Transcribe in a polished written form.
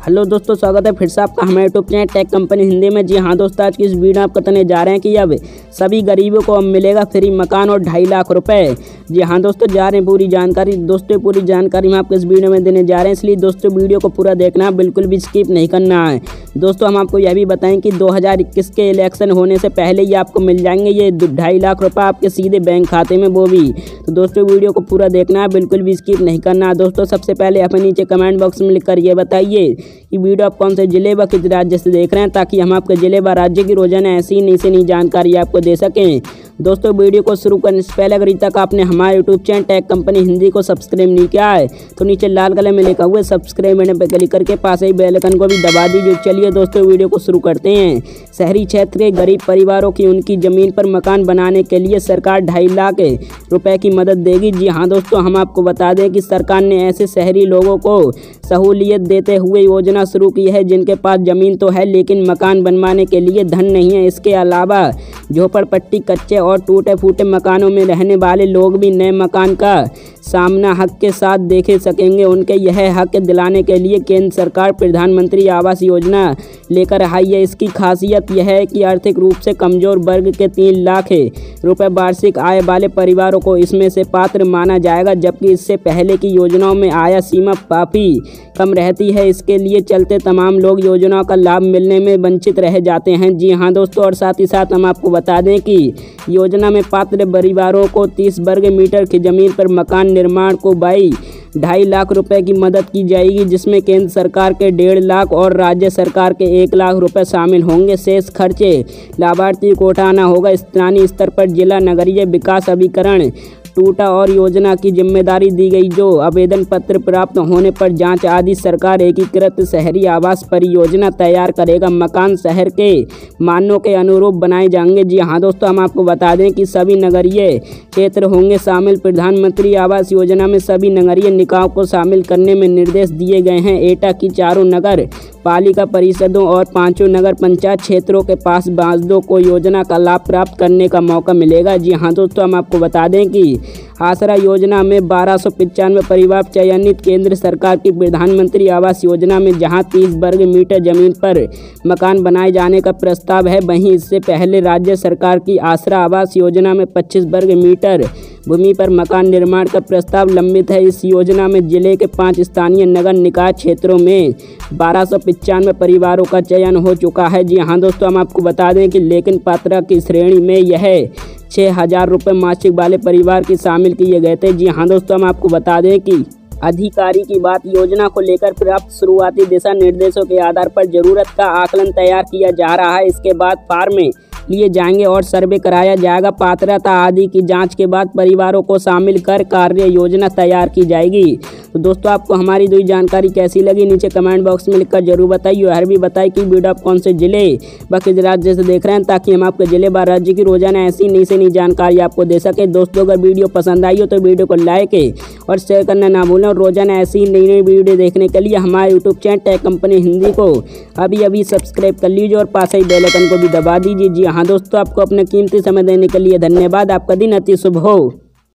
Hello दोस्तों, स्वागत है फिर से आपका हमारे YouTube channel tech company Hindi में। जी हाँ दोस्तों, आज की इस वीडियो में आप बताने जा रहे हैं कि अब सभी गरीबों को अब मिलेगा फ्री मकान और 2.5 लाख रुपए। जी हाँ दोस्तों, जा रहे हैं पूरी जानकारी। दोस्तों पूरी जानकारी हम आपको इस वीडियो में देने जा रहे हैं, इसलिए दोस्तों वीडियो को पूरा देखना है, बिल्कुल भी स्किप नहीं करना है। दोस्तों हम आपको यह भी बताएं कि 2021 के इलेक्शन होने से पहले ही आपको मिल जाएंगे ये 2.5 लाख रुपये आपके सीधे बैंक खाते में, वो भी। तो दोस्तों वीडियो को पूरा देखना है, बिल्कुल भी स्किप नहीं करना है। दोस्तों सबसे पहले अपने नीचे कमेंट बॉक्स में लिखकर ये बताइए कि वीडियो आप कौन से जिले व किस राज्य से देख रहे हैं, ताकि हम आपके जिले व राज्य की रोजाना ऐसी ही नई से नई जानकारी आपको दे सकें। दोस्तों वीडियो को शुरू करने से पहले अगर अभी तक आपने हमारे YouTube channel tech company Hindi को सब्सक्राइब नहीं किया है तो नीचे लाल कलर में लिखा हुआ है सब्सक्राइब बटन पर क्लिक करके पास ही बेल आइकन को भी दबा दीजिए। चलिए दोस्तों वीडियो को शुरू करते हैं। शहरी क्षेत्र के गरीब परिवारों की उनकी ज़मीन पर मकान बनाने के लिए सरकार 2.5 लाख रुपए की मदद देगी। जी हाँ दोस्तों, हम आपको बता दें कि सरकार ने ऐसे शहरी लोगों को सहूलियत देते हुए योजना शुरू की है जिनके पास ज़मीन तो है लेकिन मकान बनवाने के लिए धन नहीं है। इसके अलावा झोपड़पट्टी, कच्चे और टूटे फूटे मकानों में रहने वाले लोग भी नए मकान का सामना हक के साथ देखे सकेंगे। उनके यह हक दिलाने के लिए केंद्र सरकार प्रधानमंत्री आवास योजना लेकर आई है। इसकी खासियत यह है कि आर्थिक रूप से कमजोर वर्ग के 3 लाख रुपए वार्षिक आय वाले परिवारों को इसमें से पात्र माना जाएगा, जबकि इससे पहले की योजनाओं में आय सीमा काफ़ी कम रहती है। इसके लिए चलते तमाम लोग योजनाओं का लाभ मिलने में वंचित रह जाते हैं। जी हाँ दोस्तों, और साथ ही साथ हम आपको बता दें कि योजना में पात्र परिवारों को 30 वर्ग मीटर की ज़मीन पर मकान निर्माण को 2.5 लाख रुपए की मदद की जाएगी, जिसमें केंद्र सरकार के 1.5 लाख और राज्य सरकार के 1 लाख रुपए शामिल होंगे। शेष खर्चे लाभार्थी को उठाना होगा। स्थानीय स्तर पर जिला नगरीय विकास अभिकरण टूटा और योजना की जिम्मेदारी दी गई, जो आवेदन पत्र प्राप्त होने पर जांच आदि सरकार एकीकृत शहरी आवास परियोजना तैयार करेगा। मकान शहर के मानों के अनुरूप बनाए जाएंगे। जी हाँ दोस्तों, हम आपको बता दें कि सभी नगरीय क्षेत्र होंगे शामिल। प्रधानमंत्री आवास योजना में सभी नगरीय निकायों को शामिल करने में निर्देश दिए गए हैं। एटा की 4 नगर पालिका परिषदों और 5 नगर पंचायत क्षेत्रों के पास बासिंदों को योजना का लाभ प्राप्त करने का मौका मिलेगा। जी हाँ दोस्तों, हम आपको बता दें कि आसरा योजना में 1295 परिवार चयनित। केंद्र सरकार की प्रधानमंत्री आवास योजना में जहां 30 वर्ग मीटर जमीन पर मकान बनाए जाने का प्रस्ताव है, वहीं इससे पहले राज्य सरकार की आसरा आवास योजना में 25 वर्ग मीटर भूमि पर मकान निर्माण का प्रस्ताव लंबित है। इस योजना में जिले के 5 स्थानीय नगर निकाय क्षेत्रों में 1295 परिवारों का चयन हो चुका है। जी हाँ दोस्तों, हम आपको बता दें कि लेकिन पात्रता की श्रेणी में यह 6,000 रुपये मासिक वाले परिवार की शामिल किए गए थे। जी हाँ दोस्तों, हम आपको बता दें कि अधिकारी की बात, योजना को लेकर प्राप्त शुरुआती दिशा निर्देशों के आधार पर जरूरत का आकलन तैयार किया जा रहा है। इसके बाद फार्म लिए जाएंगे और सर्वे कराया जाएगा। पात्रता आदि की जांच के बाद परिवारों को शामिल कर कार्य योजना तैयार की जाएगी। तो दोस्तों आपको हमारी 2 जानकारी कैसी लगी नीचे कमेंट बॉक्स में लिखकर जरूर बताइए। और भी बताइए कि वीडियो आप कौन से जिले व किस राज्य से देख रहे हैं, ताकि हम आपके जिले व राज्य की रोजाना ऐसी नई से नई जानकारी आपको दे सके। दोस्तों अगर वीडियो पसंद आई हो तो वीडियो को लाइक और शेयर करना ना भूलें। और रोजाना ऐसी नई नई वीडियो देखने के लिए हमारे YouTube channel tech company Hindi को अभी सब्सक्राइब कर लीजिए और पास ही बेल आइकन को भी दबा दीजिए। जी हाँ दोस्तों, आपको अपने कीमती समय देने के लिए धन्यवाद। आपका दिन अति शुभ हो।